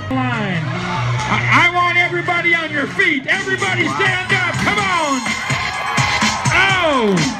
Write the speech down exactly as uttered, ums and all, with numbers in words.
Line. I, I want everybody on your feet. Everybody stand up. Come on. Oh.